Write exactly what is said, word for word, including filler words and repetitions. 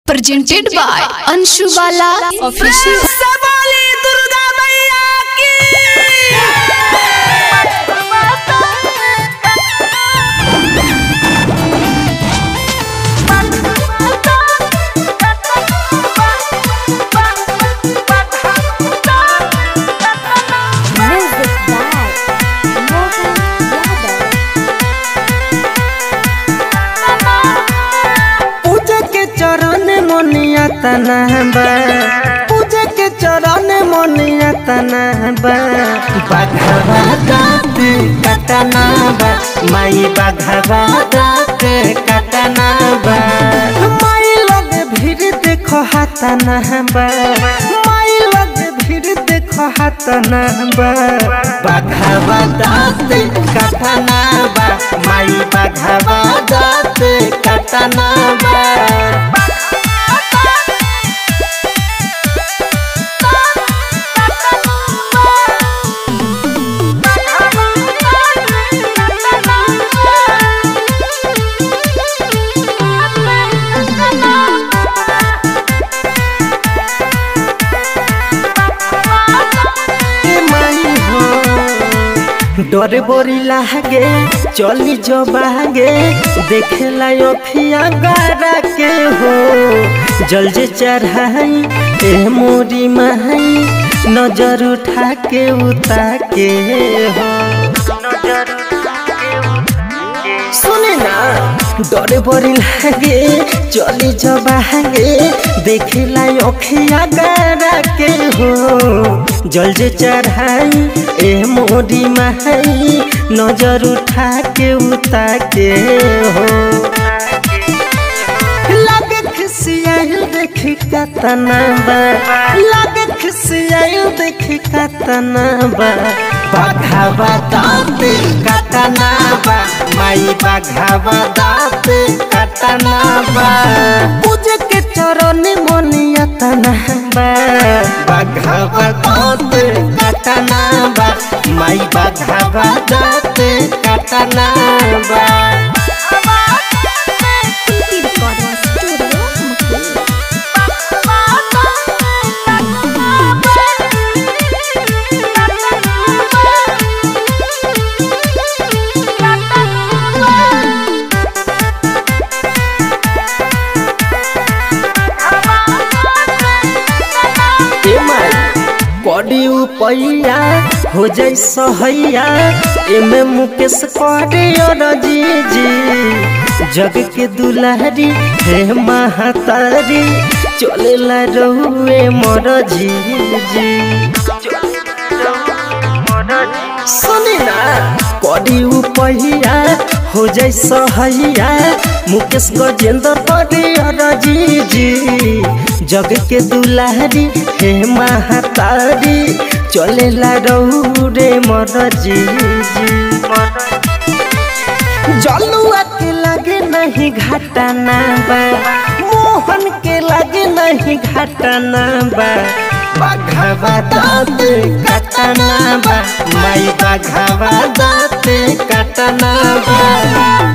presented by Anshu Bala Official। Durga मैया तनबा पूजा के चरण मोनिया तनबा बाघवा दाँत कटनाबा माई बाघवा दाँत कटनाबा माई लग भीड़ देखो हाथनबा माई लग भीड़ देखो हाथनबा बाघवा दाँत कटनाबा माई बाघवा दाँत कटनाबा डर बोरी लागे चली जो बागे देखे लाखिया गारा के हो जल जे चढ़ाई ए मोरी माई नजर उठा के उता के हो सुने ना डर बोरी लागे चली जो बागे देखे लाखिया गारा के हो जल जे चढ़ाई ए मोरी माई नजर उठा के उता के हो लगे खिसियाइल देखी कतनाबा लगे खिसियाइल देखी कतनाबा बाघवा दाँत कटनाबा माई बाघवा दाँत कटनाबा पूजे के चरण मोनिया तनबा बाघवा दाँत कटनाबा माई बाघवा दाँत कटनाबा बड़ी उपैया हो जाए सहैया एमे मुकेश करे और जी जी जग के दुलारी हे महातारी चले ला रहुए मोर जी जी सुनी ना बड़ी उपैया हो जाए सहैया मुकेश गजेंद्र करे और जी जी जग के दुलारी हे महातारी चले ला रे मोर जी जी जलुआ के लगे नहीं घाटना बा मोहन के लगे नहीं घाटना बा बाघवा दाँत कटनाबा माई बाघवा दाँत कटनाबा।